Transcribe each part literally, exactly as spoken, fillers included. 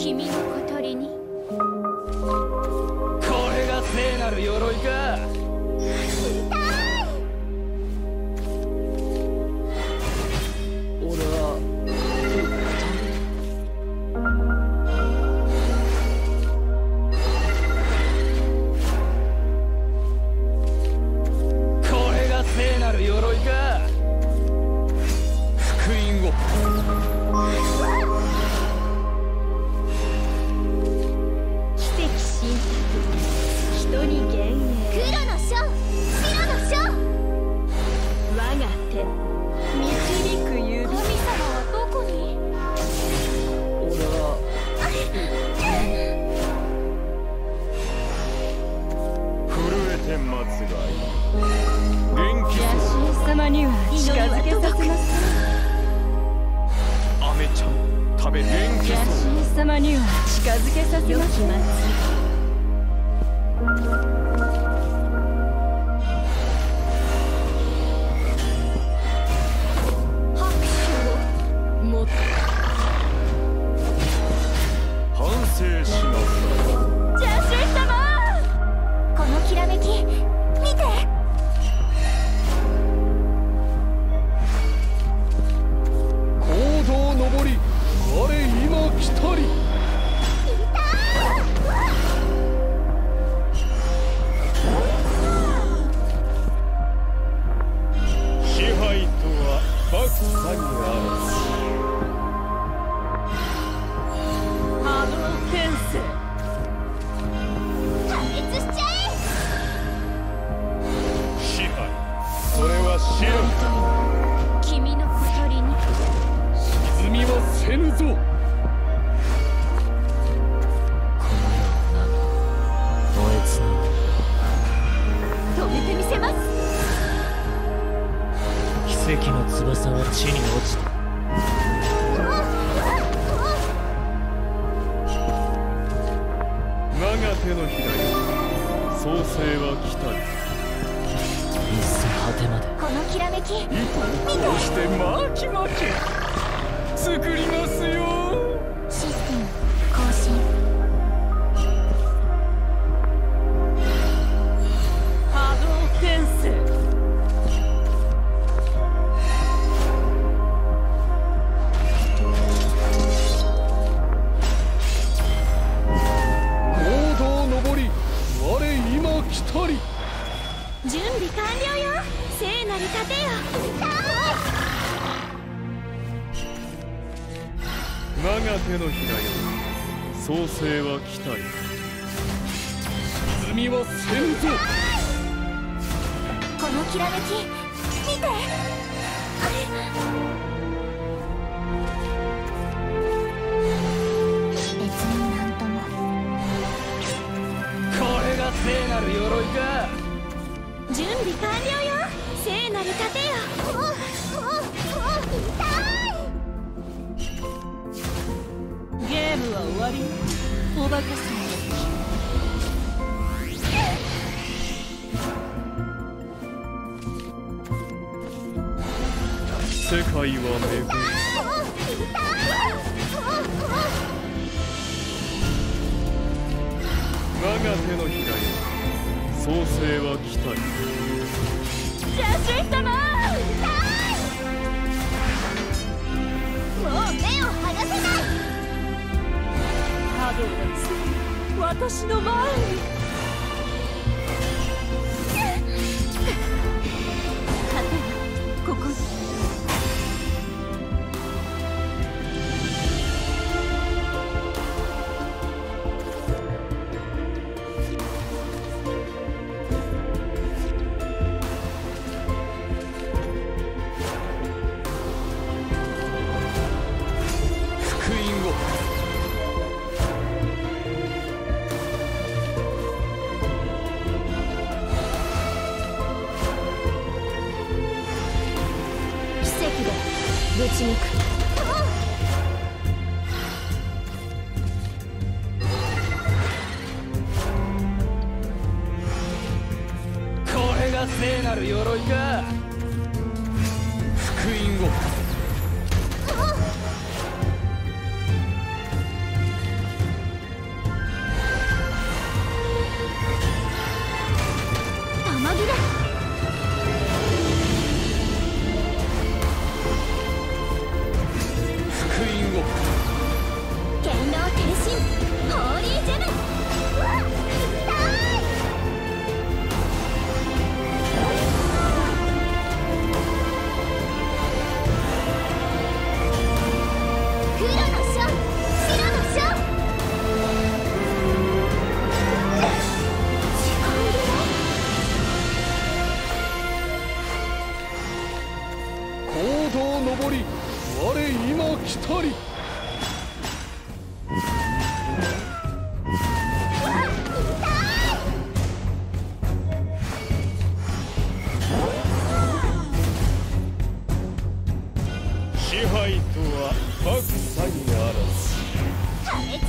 君の小鳥に。 これが聖なる鎧か。俺はこれが聖なる鎧か。福音を奇跡神作、人に幻影。黒の書、白の書。我が手、導く指。神様はどこに。 俺は震えて待つがいい。元気野心様には近づけさせます。 アメちゃん食べ元気野心様には近づけさせます。拍手をもっと反省しなさい。 野心様、このきらめき見て。 行動登り、我今来たり。 支配とは格差にあ波動転生。破滅しちゃえ。 る。支配、それは知らん。 君の小鳥に。 沈みはせぬぞ。 燃え尽止めてみせます。 き奇跡の翼は地に落ちた。 我が手のひらよ、創世は来たり。 いっそ果てまで。 このきらめき糸をこうして巻き巻き作りますよ。 システム更新。波動転生。 行動登り、我今来たり。 準備完了よ。聖なる盾よ。 我が手のひらよ、創世は来たり。 沈みはせぬぞ。 このきらめき見て。別になんとも。 これが聖なる鎧か。 準備完了よ。聖なる盾よ。ゲームは終わりよ。おバカさん。 世界は巡る。我が手のひらよ、創世は来たり。 ジャス様、もう目を離せない。波動がつ私の前に。盾はここに。ぶち抜く。 これが聖なる鎧か。福音を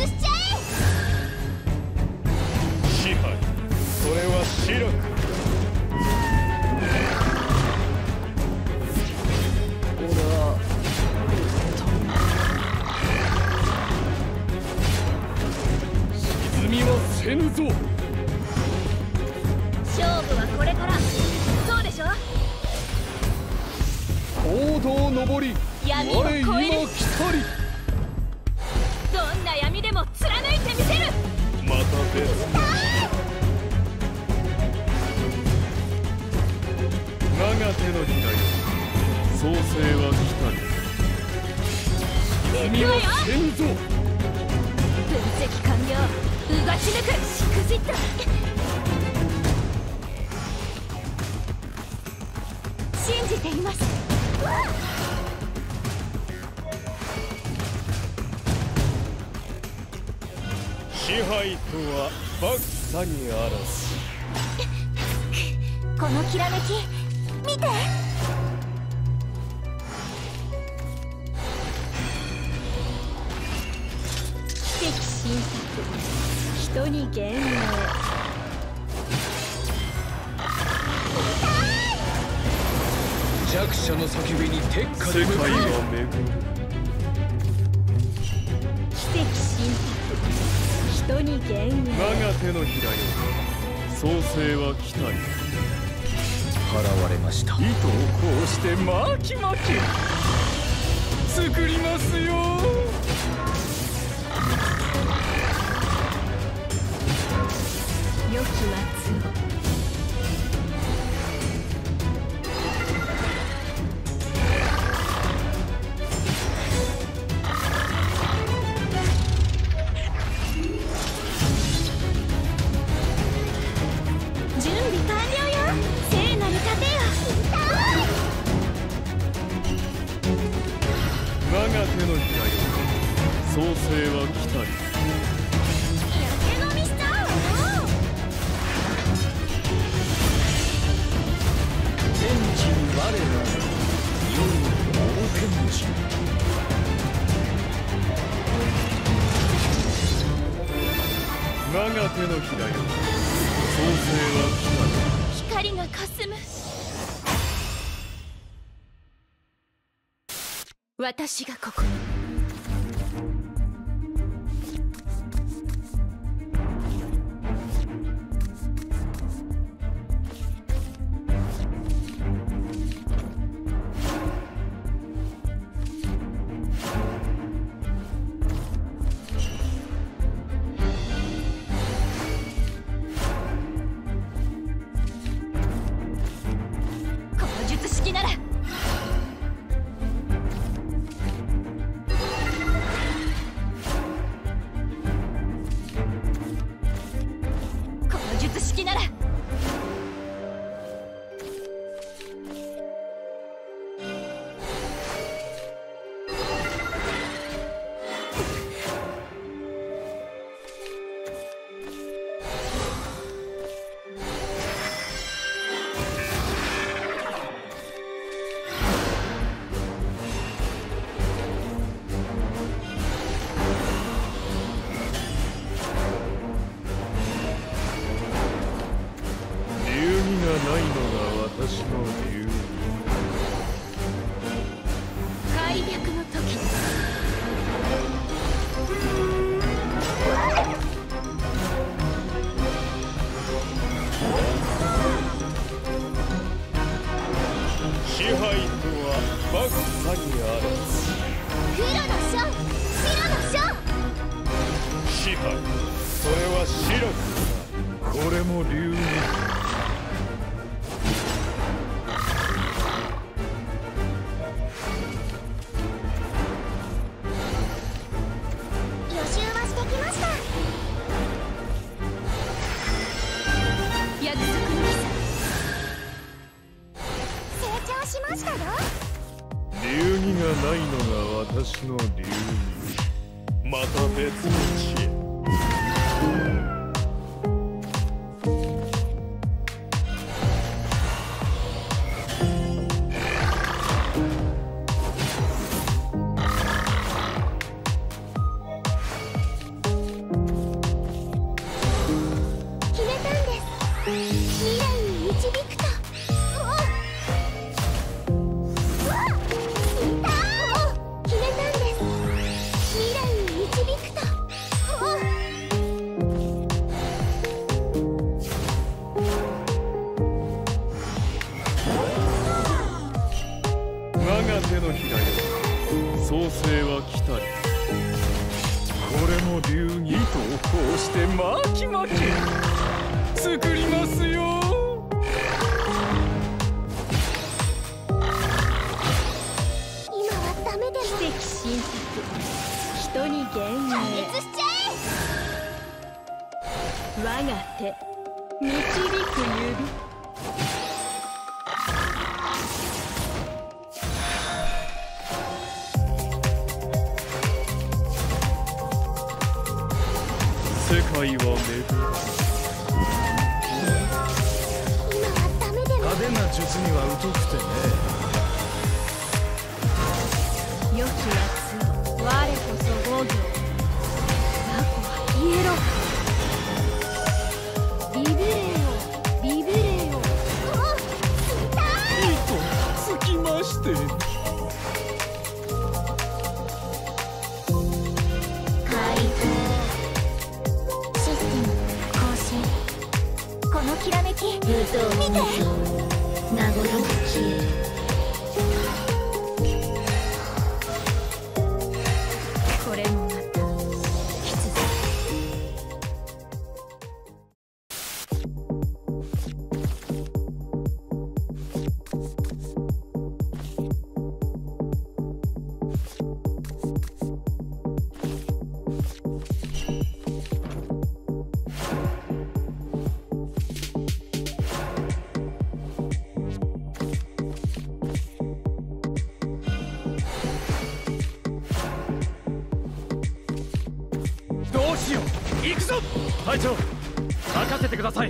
しちゃえ。 支配、それは白く。沈みはせぬぞ。 勝負はこれから。そうでしょ。 行動上り、 闇を超える。 我今来たり。 どんな闇でも貫いてみせる。 また別の我が手のひらよ、創世は来たり。沈みはせぬぞ。 分析完了。うがち抜く。しくじった。信じています。 支配とはバッサにあらず。 このきらめき見て。奇跡新作、人に幻影。 弱者の叫びに鉄火で世界は巡る。 奇跡新作、人に幻影。 我が手のひらよ、創世は来たり。払われました。糸をこうして巻き巻き作りますよ。 良き末を。準備完了よ。聖なる盾よ。 我が手のひらよ、創世は来たり。 やけ飲みしちゃうわよ。 天地に我ら世に大天地。 我が手のひらよ、創世は来たり。 光が霞む。私がここに。この術式なら。式なら。 私の流儀、また別の地へ。 の流儀糸をこうして巻き巻き作りますよ。 今はダメでも奇跡神託人に幻影破滅しちゃえ。我が手導く指世界は巡る。 今はダメでも派手な術には疎くてね。 良きやつを我こそ防御。過去は消えろ。ビビれよビビれよ。おっ痛い。 糸つきまして。 きらめき見て。名残の消え。これもまた必然。 行くぞ隊長、任せてください。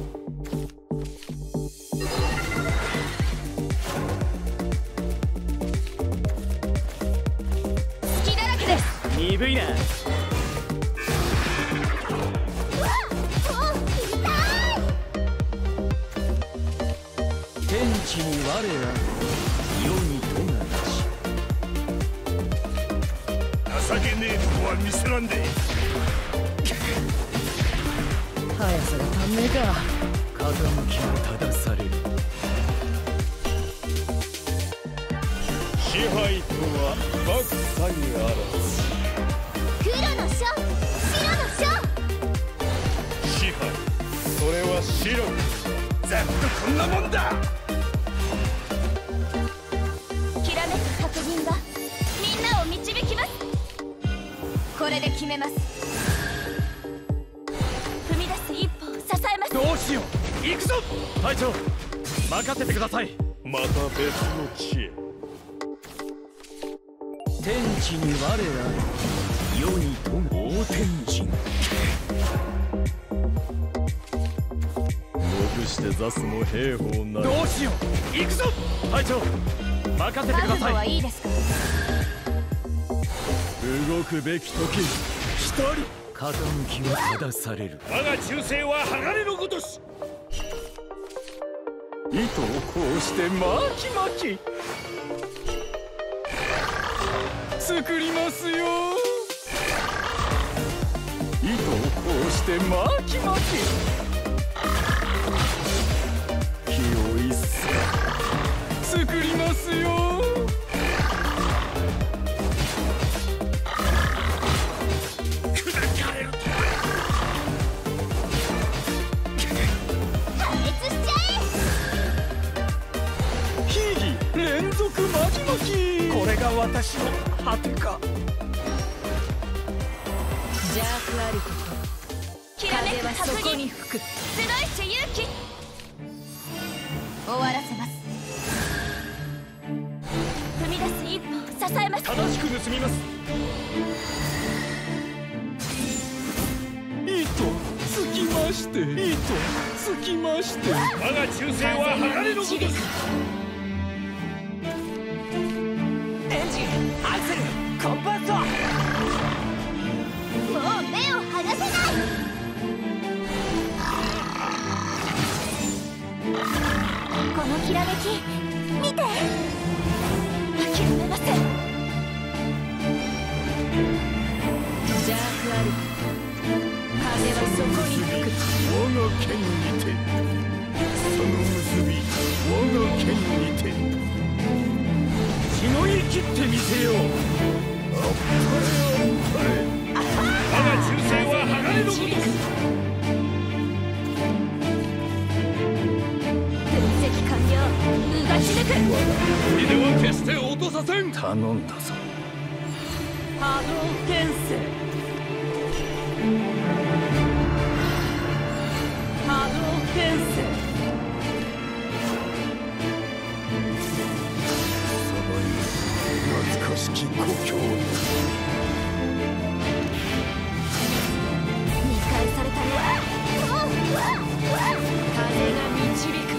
隙だらけです。 鈍いな。 うわっ、お痛い。 天地に我ら世にとがなし。情けねえとこは見せらんで。速さが足んねえか。風向きを正される。支配とは幕差にあらず。 黒の書、白の書。 支配、それは白。ざっとこんなもんだ。 きらめく白銀がみんなを導きます。これで決めます。 どうしよう。行くぞ隊長、任せてください。また別の地へ。天地に我ら世にと大天神。目して座すの兵法なり。どうしよう。行くぞ隊長、任せてください。 はいいですか。 動くべき時来たり。傾きを正される。我が忠誠は鋼のごとし。糸をこうして巻き巻き作りますよ。糸をこうして巻き巻き火を一切作りますよ。連続巻き巻き。これが私の果てか。 邪悪あることきらめくはそこに吹く。集いし勇気。終わらせます。踏み出す一歩を支えます。 正しく盗みます。糸つきまして。糸つきまして。我が忠誠は鋼のごとし。アクセル、コンパスト。もう目を離せない。このきらめき見て。諦めません。邪悪ある風はそこに吹く。 我が剣にてその結び、我が剣にてしのぎ切ってみせよう。あっぱれあっぱれ。我が導く。分析完了。うがち抜く。 砦は決して落とさせん。頼んだぞ。 波動転生。波動転生。 その意味、懐かしき故郷。 見返されたのは風が導く。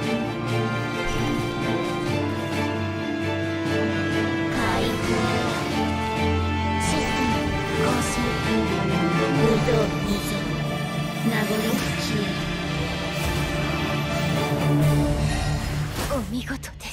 解放。システム更新。武道溝。名残消える。お見事で